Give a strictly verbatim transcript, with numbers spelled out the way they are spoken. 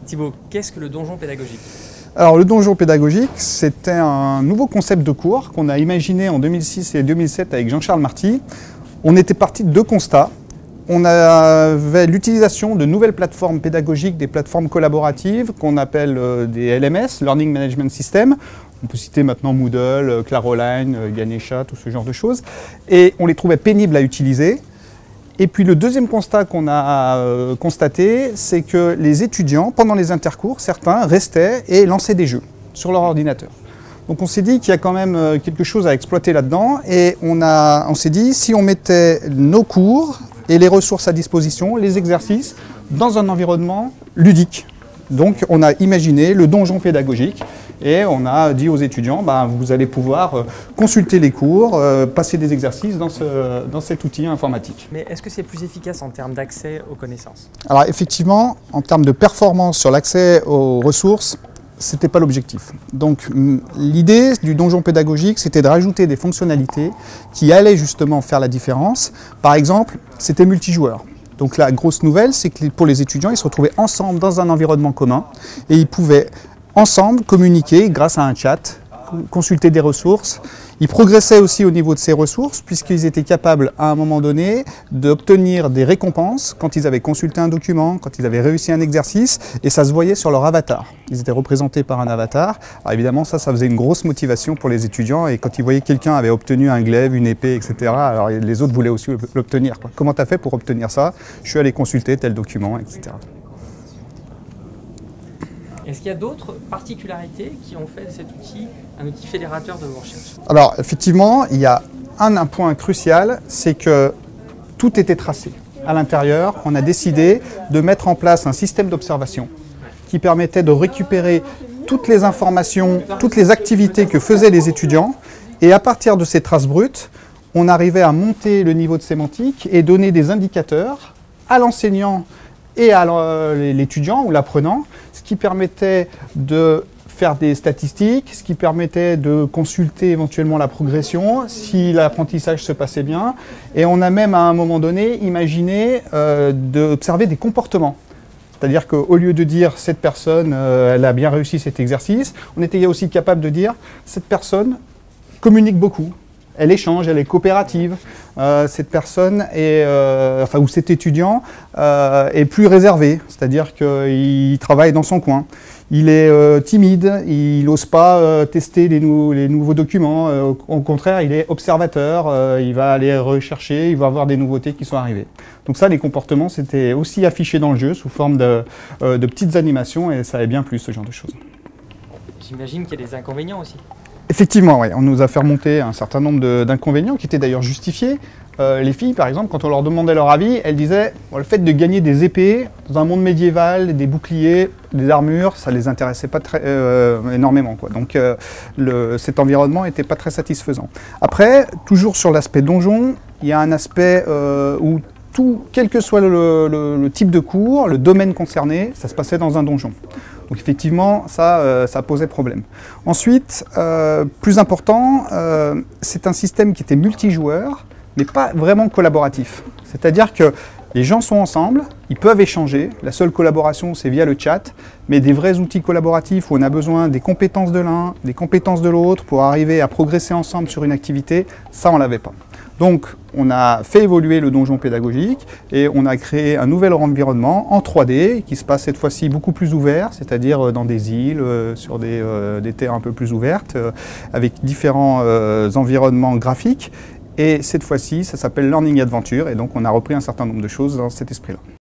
Thibaut, qu'est-ce que le donjon pédagogique? Alors le donjon pédagogique, c'était un nouveau concept de cours qu'on a imaginé en deux mille six et deux mille sept avec Jean-Charles Marty. On était parti de deux constats. On avait l'utilisation de nouvelles plateformes pédagogiques, des plateformes collaboratives qu'on appelle des L M S, Learning Management System. On peut citer maintenant Moodle, Claroline, Ganesha, tout ce genre de choses. Et on les trouvait pénibles à utiliser. Et puis le deuxième constat qu'on a euh, constaté, c'est que les étudiants, pendant les intercours, certains restaient et lançaient des jeux sur leur ordinateur. Donc on s'est dit qu'il y a quand même euh, quelque chose à exploiter là-dedans et on, a, on s'est dit si on mettait nos cours et les ressources à disposition, les exercices, dans un environnement ludique. Donc on a imaginé le donjon pédagogique et on a dit aux étudiants, bah, vous allez pouvoir euh, consulter les cours, euh, passer des exercices dans, ce, dans cet outil informatique. Mais est-ce que c'est plus efficace en termes d'accès aux connaissances? Alors effectivement, en termes de performance sur l'accès aux ressources, ce n'était pas l'objectif. Donc l'idée du donjon pédagogique, c'était de rajouter des fonctionnalités qui allaient justement faire la différence. Par exemple, c'était multijoueur. Donc la grosse nouvelle, c'est que pour les étudiants, ils se retrouvaient ensemble dans un environnement commun et ils pouvaient ensemble communiquer grâce à un chat, consulter des ressources. Ils progressaient aussi au niveau de ces ressources puisqu'ils étaient capables à un moment donné d'obtenir des récompenses quand ils avaient consulté un document, quand ils avaient réussi un exercice et ça se voyait sur leur avatar. Ils étaient représentés par un avatar. Alors évidemment ça, ça faisait une grosse motivation pour les étudiants et quand ils voyaient quelqu'un avait obtenu un glaive, une épée, et cetera. Alors les autres voulaient aussi l'obtenir. Comment tu as fait pour obtenir ça? Je suis allé consulter tel document, et cetera. Est-ce qu'il y a d'autres particularités qui ont fait de cet outil un outil fédérateur de vos recherches? Alors effectivement, il y a un, un point crucial, c'est que tout était tracé. À l'intérieur, on a décidé de mettre en place un système d'observation qui permettait de récupérer toutes les informations, toutes les activités que faisaient les étudiants et à partir de ces traces brutes, on arrivait à monter le niveau de sémantique et donner des indicateurs à l'enseignant et à l'étudiant ou l'apprenant, ce qui permettait de faire des statistiques, ce qui permettait de consulter éventuellement la progression, si l'apprentissage se passait bien. Et on a même à un moment donné imaginé euh, d'observer des comportements. C'est-à-dire qu'au lieu de dire « cette personne, euh, elle a bien réussi cet exercice », on était aussi capable de dire « cette personne communique beaucoup ». Elle échange, elle est coopérative. Euh, cette personne est, euh, enfin, ou cet étudiant euh, est plus réservé, c'est-à-dire qu'il travaille dans son coin. Il est euh, timide, il n'ose pas euh, tester les, nou les nouveaux documents. Euh, au contraire, il est observateur, euh, il va aller rechercher, il va voir des nouveautés qui sont arrivées. Donc ça, les comportements, c'était aussi affiché dans le jeu sous forme de, euh, de petites animations et ça avait bien plu, ce genre de choses. J'imagine qu'il y a des inconvénients aussi. Effectivement, oui. On nous a fait remonter un certain nombre d'inconvénients qui étaient d'ailleurs justifiés. Euh, les filles, par exemple, quand on leur demandait leur avis, elles disaient bon, le fait de gagner des épées dans un monde médiéval, des boucliers, des armures, ça ne les intéressait pas très, euh, énormément, quoi. Donc euh, le, cet environnement n'était pas très satisfaisant. Après, toujours sur l'aspect donjon, il y a un aspect euh, où tout, quel que soit le, le, le type de cours, le domaine concerné, ça se passait dans un donjon. Donc effectivement, ça, euh, ça posait problème. Ensuite, euh, plus important, euh, c'est un système qui était multijoueur, mais pas vraiment collaboratif. C'est-à-dire que les gens sont ensemble, ils peuvent échanger, la seule collaboration c'est via le chat, mais des vrais outils collaboratifs où on a besoin des compétences de l'un, des compétences de l'autre pour arriver à progresser ensemble sur une activité, ça on ne l'avait pas. Donc on a fait évoluer le donjon pédagogique et on a créé un nouvel environnement en trois D qui se passe cette fois-ci beaucoup plus ouvert, c'est-à-dire dans des îles, euh, sur des, euh, des terres un peu plus ouvertes, euh, avec différents euh, environnements graphiques. Et cette fois-ci, ça s'appelle Learning Adventure et donc on a repris un certain nombre de choses dans cet esprit-là.